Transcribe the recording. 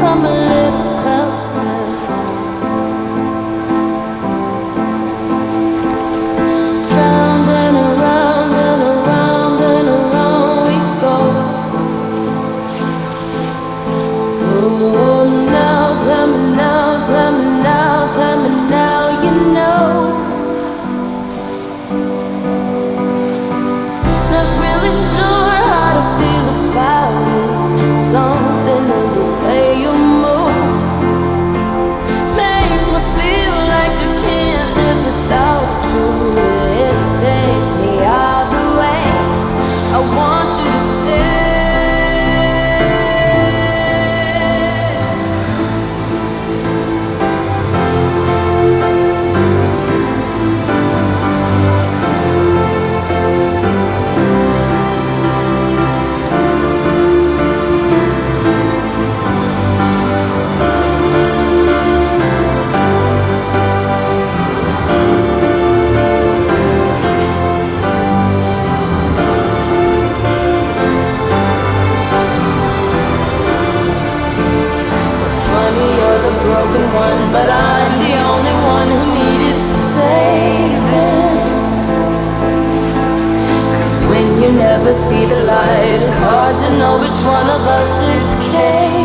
come a little closer. Round and around and around and around we go. Oh, now tell me now, tell me now, tell me now, you know. Not really sure how to feel about it. Something in the way you move makes me feel like I can't live without you. It takes me all the way. I want you to stay. Broken one, but I'm the only one who needed saving. 'Cause when you never see the light, it's hard to know which one of us is caving.